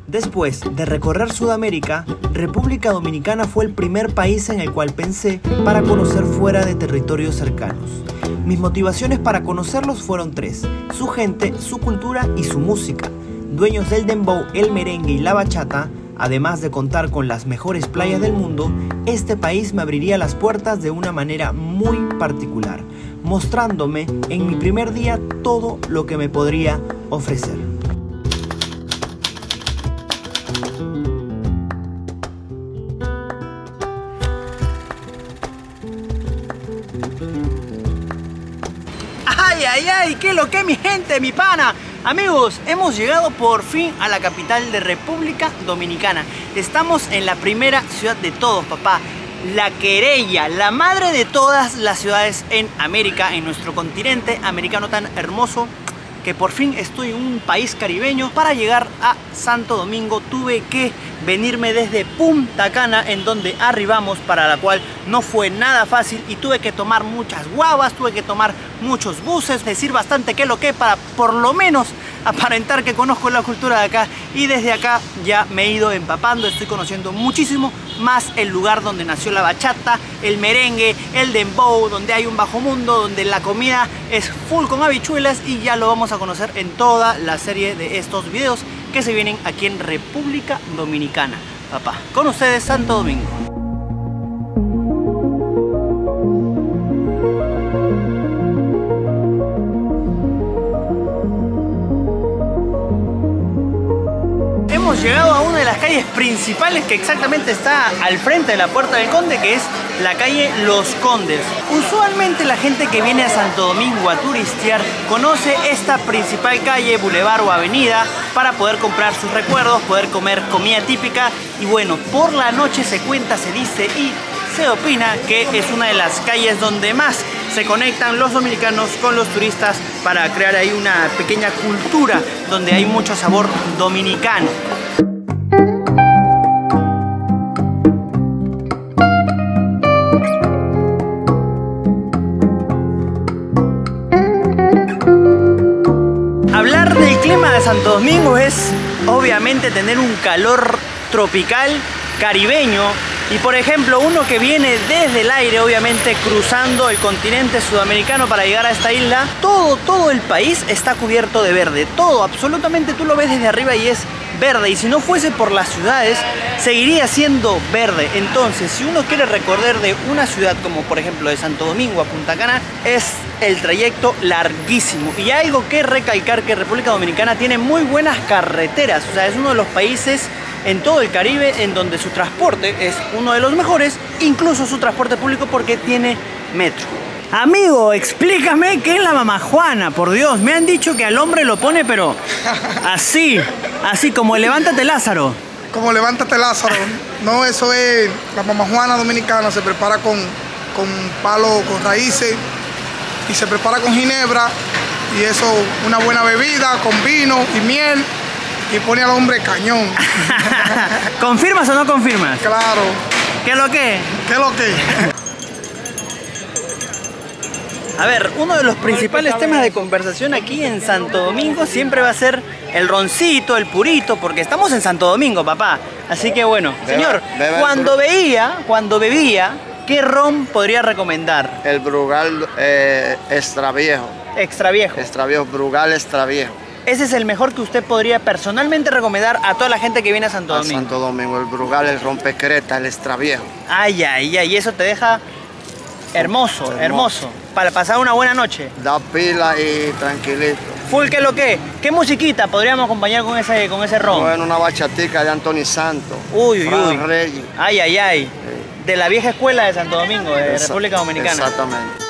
Después de recorrer Sudamérica, República Dominicana fue el primer país en el cual pensé para conocer fuera de territorios cercanos. Mis motivaciones para conocerlos fueron tres: su gente, su cultura y su música. Dueños del dembow, el merengue y la bachata, además de contar con las mejores playas del mundo, este país me abriría las puertas de una manera muy particular, mostrándome en mi primer día todo lo que me podría ofrecer. ¡Ay, ay, ay! ¿Qué lo que, mi gente, mi pana? Amigos, hemos llegado por fin a la capital de República Dominicana. Estamos en la primera ciudad de todos, papá. La Querella, la madre de todas las ciudades en América, en nuestro continente americano tan hermoso, que por fin estoy en un país caribeño. Para llegar a Santo Domingo tuve que venirme desde Punta Cana, en donde arribamos, para la cual no fue nada fácil y tuve que tomar muchas guaguas, tuve que tomar muchos buses, decir bastante qué lo que para por lo menos aparentar que conozco la cultura de acá, y desde acá ya me he ido empapando, estoy conociendo muchísimo más el lugar donde nació la bachata, el merengue, el dembow, donde hay un bajo mundo, donde la comida es full con habichuelas, y ya lo vamos a conocer en toda la serie de estos videos que se vienen aquí en República Dominicana. Papá, con ustedes Santo Domingo. Hemos llegado a una de las calles principales que exactamente está al frente de la Puerta del Conde, que es la calle Los Condes. Usualmente la gente que viene a Santo Domingo a turistear conoce esta principal calle, bulevar o avenida, para poder comprar sus recuerdos, poder comer comida típica, y bueno, por la noche se cuenta, se dice y se opina que es una de las calles donde más se conectan los dominicanos con los turistas para crear ahí una pequeña cultura donde hay mucho sabor dominicano. Hablar del clima de Santo Domingo es obviamente tener un calor tropical caribeño. Y por ejemplo, uno que viene desde el aire, obviamente cruzando el continente sudamericano para llegar a esta isla, todo el país está cubierto de verde. Todo, absolutamente, tú lo ves desde arriba y es verde. Y si no fuese por las ciudades, seguiría siendo verde. Entonces, si uno quiere recorrer de una ciudad como por ejemplo de Santo Domingo a Punta Cana, es el trayecto larguísimo. Y algo que recalcar, que República Dominicana tiene muy buenas carreteras. O sea, es uno de los países en todo el Caribe en donde su transporte es uno de los mejores, incluso su transporte público, porque tiene metro. Amigo, explícame qué es la mamajuana, por Dios. Me han dicho que al hombre lo pone, pero así como el levántate Lázaro. Como levántate Lázaro. No, eso es la mamajuana dominicana. Se prepara con palo, con raíces, y se prepara con ginebra, y eso, una buena bebida con vino y miel, y pone al hombre cañón. ¿Confirmas o no confirmas? Claro. ¿Qué es lo que? ¿Qué es lo que? A ver, uno de los principales temas de conversación aquí en Santo Domingo siempre va a ser el roncito, el purito, porque estamos en Santo Domingo, papá. Así que bueno, señor, cuando bebía, ¿qué ron podría recomendar? El Brugal extra viejo. Extra viejo. Extra viejo, Brugal extra viejo. Ese es el mejor que usted podría personalmente recomendar a toda la gente que viene a Santo Domingo. Santo Domingo, el Brugal, el rompecreta, el extra viejo. Ay, ay, ay, y eso te deja hermoso, hermoso, para pasar una buena noche. Da pila y tranquilito. Full, ¿qué lo que? ¿Qué musiquita podríamos acompañar con ese ron? Bueno, una bachatica de Anthony Santos. Uy, uy, uy. Reyes. Ay, ay, ay. Sí. De la vieja escuela de Santo Domingo, de República Dominicana. Exactamente.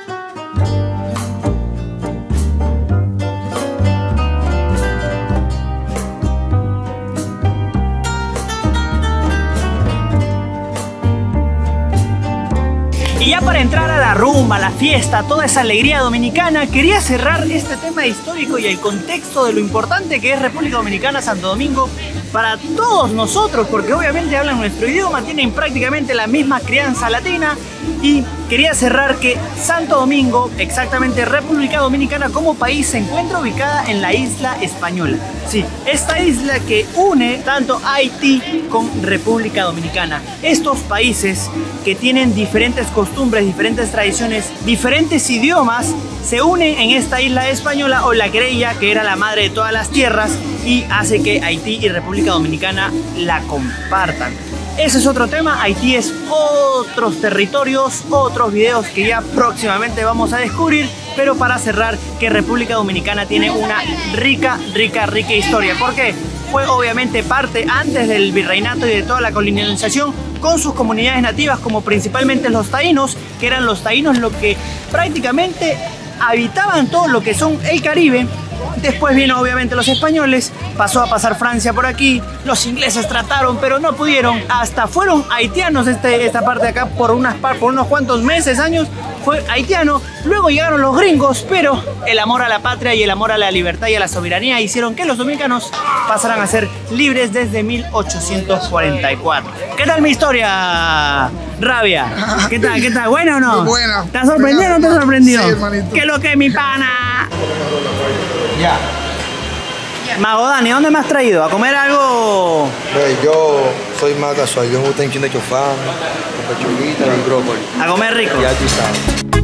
Y ya para entrar a la rumba, a la fiesta, toda esa alegría dominicana, quería cerrar este tema histórico y el contexto de lo importante que es República Dominicana, Santo Domingo, para todos nosotros, porque obviamente hablan nuestro idioma, tienen prácticamente la misma crianza latina y quería cerrar que Santo Domingo, exactamente República Dominicana como país, se encuentra ubicada en la isla Española. Sí, esta isla que une tanto Haití con República Dominicana. Estos países que tienen diferentes costumbres, diferentes tradiciones, diferentes idiomas, se unen en esta isla española, o la querella, que era la madre de todas las tierras, y hace que Haití y República Dominicana la compartan. Ese es otro tema. Haití es otros territorios, otros videos que ya próximamente vamos a descubrir. Pero para cerrar, que República Dominicana tiene una rica historia. ¿Por qué? Fue obviamente parte antes del virreinato y de toda la colonización, con sus comunidades nativas, como principalmente los taínos, que eran los taínos los que prácticamente habitaban todo lo que son el Caribe. Después vino obviamente los españoles, pasó a pasar Francia por aquí, los ingleses trataron pero no pudieron, hasta fueron haitianos esta parte de acá por unos cuantos meses, años, fue haitiano. Luego llegaron los gringos, pero el amor a la patria y el amor a la libertad y a la soberanía hicieron que los dominicanos pasaran a ser libres desde 1844. ¿Qué tal mi historia, Rabia? ¿Qué tal? ¿Qué tal? ¿Buena o no? Muy buena. ¿Te has sorprendido o no te has sorprendido? Sí, hermanito. ¿Qué es lo que es mi pana? Ya. Mago Dani, ¿dónde me has traído? ¿A comer algo? Yo soy más casual, yo me gusta un chin de chofán, con pechuguita y brócoli. A comer rico. Ya tú sabes.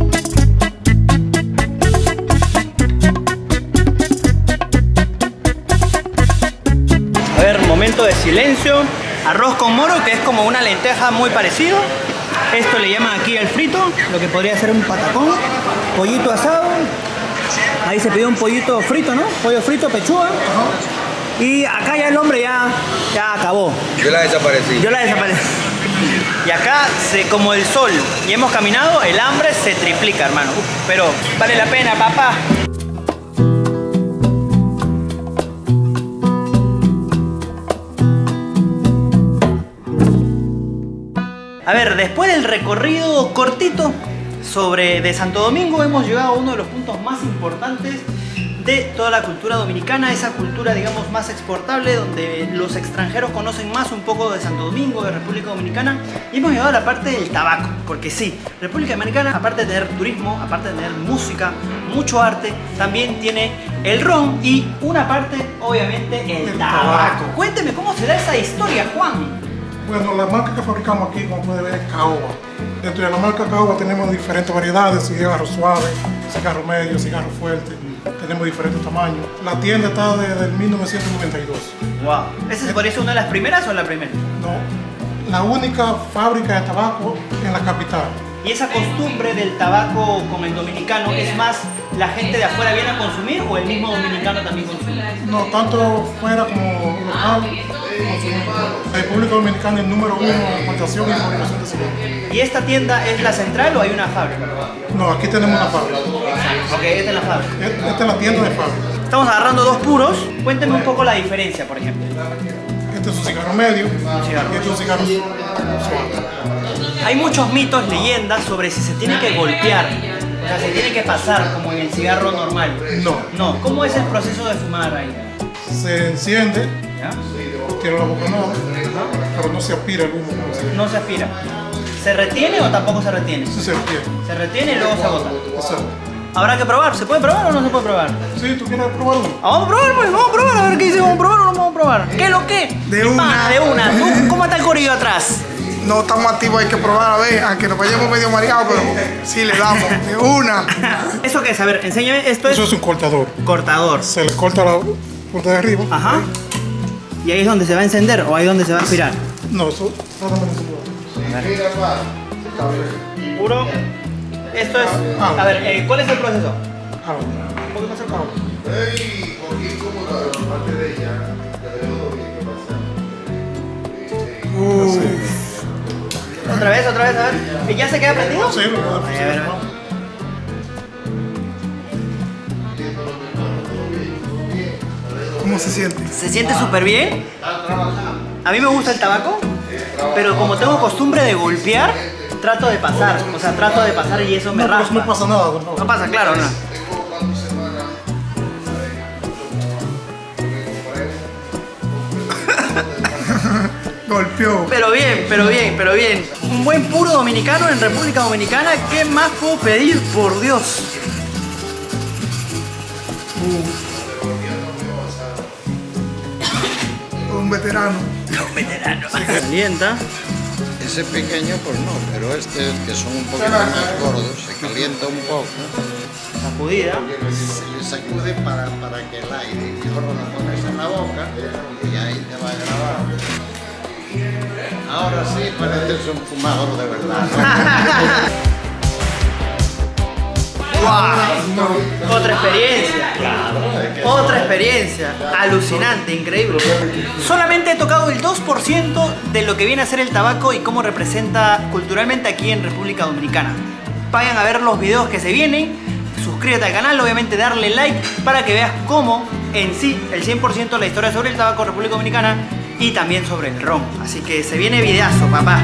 A ver, momento de silencio. Arroz con moro, que es como una lenteja muy parecido. Esto le llaman aquí el frito, lo que podría ser un patacón. Pollito asado. Ahí se pidió un pollito frito, ¿no? Pollo frito, pechuga. Y acá ya el hombre ya acabó. Yo la desaparecí. Yo la desaparecí. Y acá, como el sol y hemos caminado, el hambre se triplica, hermano. Pero vale la pena, papá. A ver, después del recorrido cortito de Santo Domingo, hemos llegado a uno de los puntos más importantes de toda la cultura dominicana, esa cultura, digamos, más exportable, donde los extranjeros conocen más un poco de Santo Domingo, de República Dominicana, y hemos llegado a la parte del tabaco, porque sí, República Dominicana, aparte de tener turismo, aparte de tener música, mucho arte, también tiene el ron y una parte, obviamente, el tabaco. Cuénteme cómo se da esa historia, Juan. Bueno, la marca que fabricamos aquí, como puede ver, es Caoba. Dentro de la marca Caoba tenemos diferentes variedades, cigarro suave, cigarro medio, cigarro fuerte. Tenemos diferentes tamaños. La tienda está desde el 1992. Wow. ¿Esa se parece una de las primeras o la primera? No, la única fábrica de tabaco en la capital. ¿Y esa costumbre del tabaco con el dominicano es más la gente de afuera viene a consumir o el mismo dominicano también consume? No, tanto fuera como local. La República Dominicana es el número 1 en exportación y fabricación de cigarros. ¿Y esta tienda es la central o hay una fábrica? No, aquí tenemos una fábrica. Ok, esta es la fábrica. Esta es la tienda de fábrica. Estamos agarrando dos puros. Cuénteme un poco la diferencia, por ejemplo. Este es un cigarro medio cigarro. y este es un cigarro suave. Hay muchos mitos, leyendas sobre si se tiene que golpear, o sea, se tiene que pasar como en el cigarro normal. No. ¿Cómo es el proceso de fumar ahí? Se enciende, ¿Ya? tiene la boca nueva, pero no se aspira el humo. No se aspira. ¿Se retiene o tampoco se retiene? Sí se retiene. Se retiene y luego se agota. Exacto. Habrá que probar. ¿Se puede probar o no se puede probar? Sí, ¿tú quieres probar uno? Vamos a probar, pues. Vamos a probar. A ver qué dice. ¿Vamos a probar o no vamos a probar? ¿Qué es lo que? De Mi una. pana, de una. ¿Tú, cómo está el corillo atrás? No estamos activos, hay que probar a ver, aunque nos vayamos medio mareados, pero sí le damos, de una. ¿Eso qué es? A ver, enséñame. Esto es Eso es un cortador. cortador. Se le corta la punta de arriba. Ajá. ¿Y ahí es donde se va a encender o ahí es donde se va a aspirar? No, eso nada más se puede. Puro. Esto es. A ver, ¿cuál es el proceso? Un poco más cerca. Otra vez, a ver. ¿Y ya se queda prendido? Sí, lo A ver. ¿Cómo se siente? Se siente súper bien. A mí me gusta el tabaco, pero como tengo costumbre de golpear, trato de pasar. O sea, trato de pasar y eso me raspa. No pasa nada. No pasa, claro, no. Golpeó. Pero bien, pero bien, pero bien. Un buen puro dominicano en República Dominicana. ¿Qué más puedo pedir? Por Dios. Un veterano. Un veterano. Se calienta. Ese pequeño pues no, pero este que son un poquito más gordos, se calienta un poco. Sacudida. Se le sacude para que el aire, y ahora lo pones en la boca y ahí te va a grabar. Ahora sí pareces un fumador de verdad, ¿no? ¡Wow! Otra experiencia. Otra experiencia. Alucinante, increíble. Solamente he tocado el 2% de lo que viene a ser el tabaco y cómo representa culturalmente aquí en República Dominicana. Vayan a ver los videos que se vienen. Suscríbete al canal, obviamente darle like para que veas cómo en sí el 100% de la historia sobre el tabaco en República Dominicana y también sobre el ron. Así que se viene videazo, papá.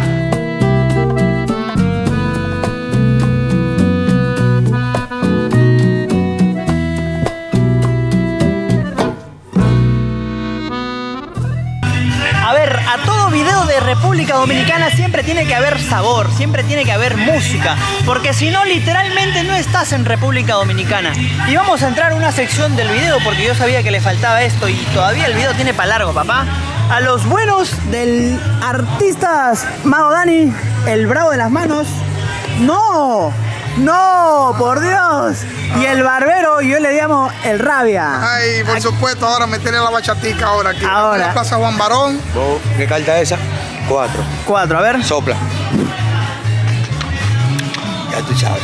A todo video de República Dominicana siempre tiene que haber sabor, siempre tiene que haber música, porque si no, literalmente no estás en República Dominicana. Y vamos a entrar a una sección del video porque yo sabía que le faltaba esto y todavía el video tiene para largo, papá. A los buenos del artistas Mago Dani, el bravo de las manos. ¡No! ¡No! ¡Por Dios! Y el barbero, yo le llamo el Rabia. Ay, por supuesto, ahora meterle la bachatica ahora aquí. Ahora. En la Plaza Juan Barón. ¿Qué carta es esa? 4. 4, a ver. Sopla. Ya tú sabes.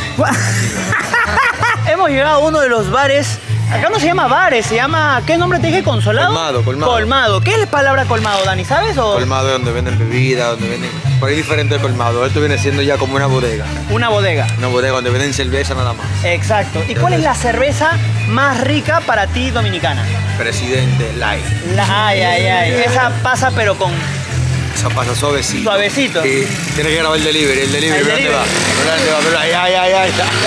Hemos llegado a uno de los bares. Acá no se llama bares, se llama... ¿Qué nombre te dije? ¿Consolado? Colmado. Colmado. ¿Qué es la palabra colmado, Dani? ¿Sabes? O... Colmado es donde venden bebidas, donde venden... Por ahí diferente de colmado. Esto viene siendo ya como una bodega. Una bodega. Una bodega donde venden cerveza nada más. Exacto. ¿Y cuál es la cerveza más rica para ti dominicana? Presidente Light. Ay. Esa pasa pero con... Esa pasa suavecito. Suavecito. Sí. Tienes que grabar el delivery. El delivery, El ¿dónde delivery. va? ¿Dónde va? Ay.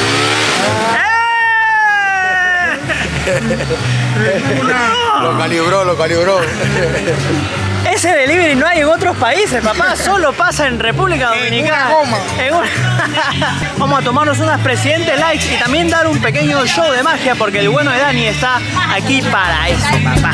Lo calibró. Ese delivery no hay en otros países, papá. Solo pasa en República Dominicana. En una goma. Vamos a tomarnos unas Presidente Lights y también dar un pequeño show de magia porque el bueno de Dani está aquí para eso, papá.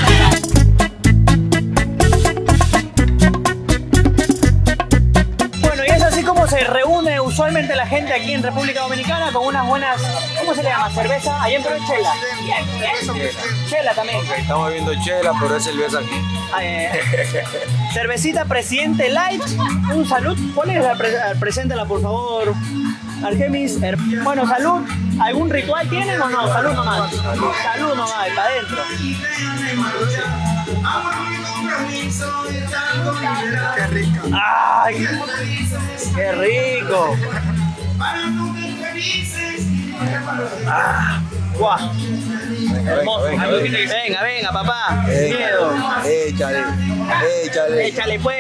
Bueno, y es así como se reúne usualmente la gente aquí en República Dominicana con unas buenas, ¿cómo se le llama? ¿Cerveza? Ahí en Perú es chela. Chela también. Ok, estamos bebiendo chela, pero es cerveza aquí. Cervecita Presidente Light. Un salud. Ponle preséntala, por favor. Argemis. Bueno, salud. ¿Algún ritual tienen o no? Salud nomás. Salud nomás, para adentro. Qué rica. ¡Ay! ¡Qué rico! ¡Guau! Hermoso. Venga, papá. Sin miedo. Échale. Échale, pues.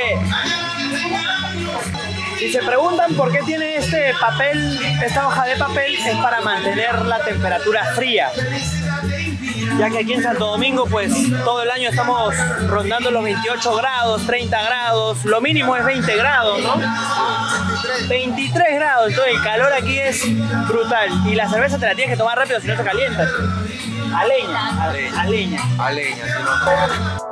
Si se preguntan por qué tiene este papel, esta hoja de papel, es para mantener la temperatura fría. Ya que aquí en Santo Domingo, pues todo el año estamos rondando los 28 grados, 30 grados, lo mínimo es 20 grados, ¿no? 23 grados, entonces el calor aquí es brutal. Y la cerveza te la tienes que tomar rápido, si no se calienta. A leña. Si no.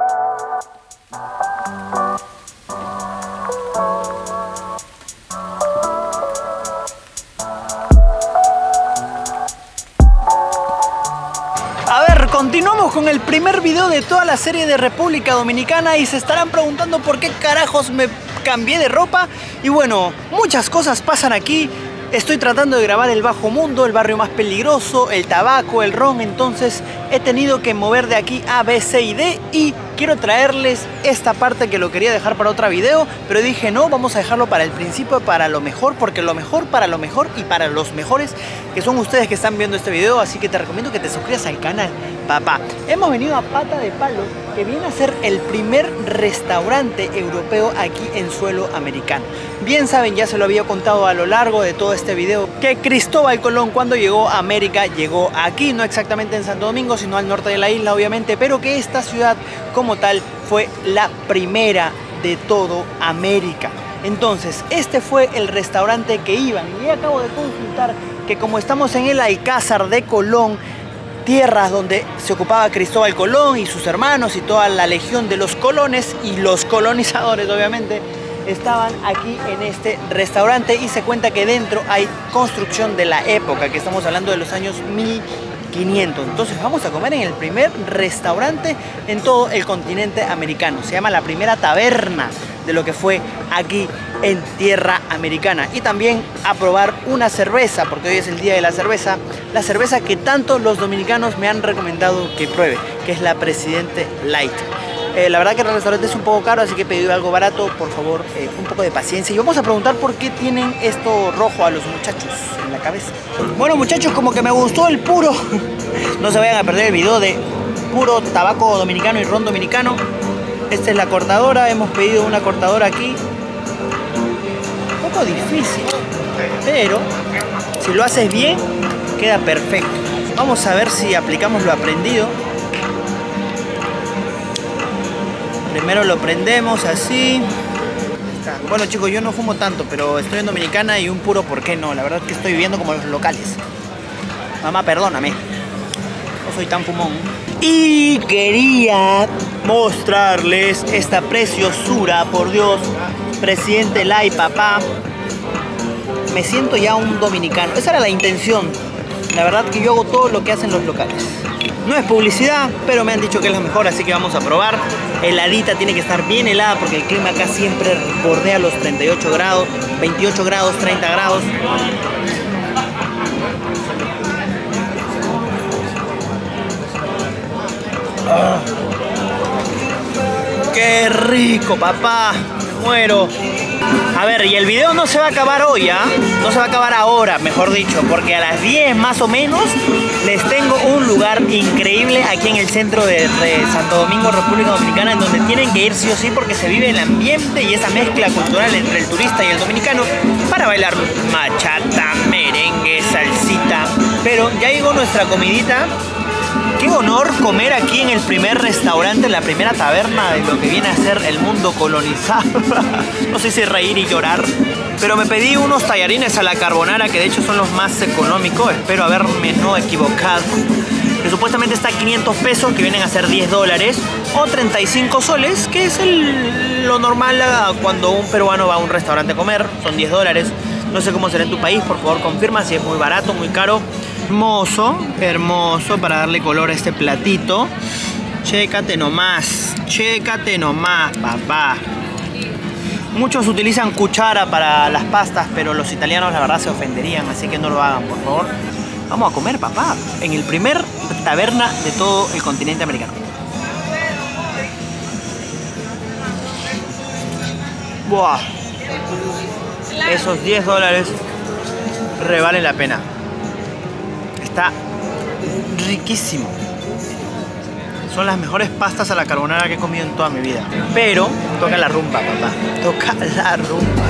Continuamos con el primer video de toda la serie de República Dominicana y se estarán preguntando por qué carajos me cambié de ropa. Y bueno, muchas cosas pasan aquí. Estoy tratando de grabar el bajo mundo, el barrio más peligroso, el tabaco, el ron, entonces he tenido que mover de aquí A, B, C y D y quiero traerles esta parte que lo quería dejar para otro video, pero dije no, vamos a dejarlo para el principio, para lo mejor, porque lo mejor para lo mejor y para los mejores que son ustedes que están viendo este video, así que te recomiendo que te suscribas al canal, papá. Hemos venido a Pata de Palo, que viene a ser el primer restaurante europeo aquí en suelo americano. Bien saben, ya se lo había contado a lo largo de todo este video, que Cristóbal Colón cuando llegó a América llegó aquí, no exactamente en Santo Domingo, sino al norte de la isla obviamente, pero que esta ciudad como tal fue la primera de todo América. Entonces, este fue el restaurante que iban. Y acabo de consultar que como estamos en el Alcázar de Colón, tierras donde se ocupaba Cristóbal Colón y sus hermanos y toda la legión de los colones y los colonizadores, obviamente, estaban aquí en este restaurante, y se cuenta que dentro hay construcción de la época, que estamos hablando de los años 1500. Entonces vamos a comer en el primer restaurante en todo el continente americano. Se llama la primera taberna de lo que fue aquí en tierra americana. Y también a probar una cerveza, porque hoy es el día de la cerveza. La cerveza que tanto los dominicanos me han recomendado que pruebe, que es la Presidente Light. La verdad que el restaurante es un poco caro, así que he pedido algo barato. Por favor, un poco de paciencia. Y vamos a preguntar por qué tienen esto rojo a los muchachos en la cabeza. Bueno, muchachos, como que me gustó el puro. No se vayan a perder el video de puro tabaco dominicano y ron dominicano. Esta es la cortadora. Hemos pedido una cortadora aquí. Un poco difícil, pero si lo haces bien, queda perfecto. Vamos a ver si aplicamos lo aprendido. Primero lo prendemos así. Bueno, chicos, yo no fumo tanto, pero estoy en Dominicana y un puro, ¿por qué no? La verdad es que estoy viviendo como los locales. Mamá, perdóname. No soy tan fumón. Y quería mostrarles esta preciosura, por Dios. Presidente Light, papá. Me siento ya un dominicano. Esa era la intención. La verdad que yo hago todo lo que hacen los locales. No es publicidad, pero me han dicho que es la mejor, así que vamos a probar. Heladita, tiene que estar bien helada porque el clima acá siempre bordea los 38 grados, 28 grados, 30 grados. ¡Ah! ¡Qué rico, papá! Me muero. A ver, y el video no se va a acabar hoy, ¿ah? No se va a acabar ahora, mejor dicho, porque a las 10 más o menos les tengo un lugar increíble aquí en el centro de Santo Domingo, República Dominicana, en donde tienen que ir sí o sí porque se vive el ambiente y esa mezcla cultural entre el turista y el dominicano para bailar bachata, merengue, salsita. Pero ya llegó nuestra comidita. Qué honor comer aquí en el primer restaurante, en la primera taberna de lo que viene a ser el mundo colonizado. No sé si reír y llorar. Pero me pedí unos tallarines a la carbonara, que de hecho son los más económicos. Espero haberme no equivocado. Que supuestamente está a 500 pesos, que vienen a ser 10 dólares. O 35 soles, que es lo normal cuando un peruano va a un restaurante a comer. Son 10 dólares. No sé cómo será en tu país, por favor confirma si es muy barato, muy caro. Hermoso, hermoso, para darle color a este platito. Chécate nomás, papá. Muchos utilizan cuchara para las pastas, pero los italianos la verdad se ofenderían, así que no lo hagan, por favor. Vamos a comer, papá, en el primer taberna de todo el continente americano. Buah. Esos 10 dólares revalen la pena. Está riquísimo. Son las mejores pastas a la carbonara que he comido en toda mi vida. Pero toca la rumba, papá. Toca la rumba.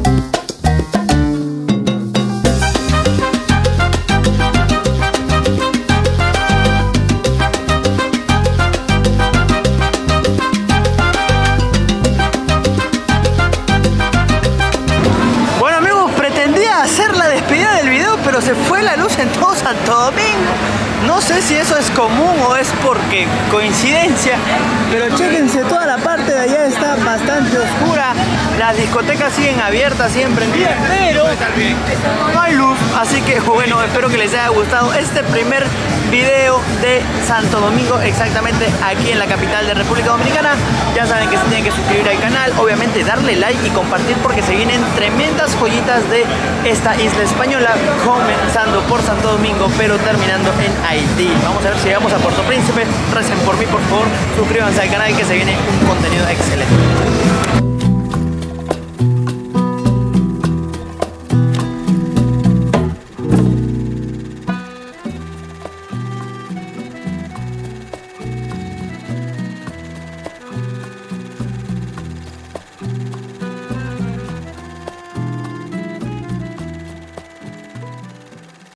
Se fue la luz en todo Santo Domingo. No sé si eso es común o es porque coincidencia, pero chéquense, toda la parte de allá está bastante oscura. Las discotecas siguen abiertas, siguen prendidas, pero no hay luz. Así que bueno, espero que les haya gustado este primer video de Santo Domingo, exactamente aquí en la capital de República Dominicana. Ya saben que se tienen que suscribir al canal, obviamente darle like y compartir porque se vienen tremendas joyitas de esta isla española, comenzando por Santo Domingo pero terminando en Haití. Vamos a ver si llegamos a Puerto Príncipe. Recen por mí, por favor, suscríbanse al canal que se viene un contenido excelente.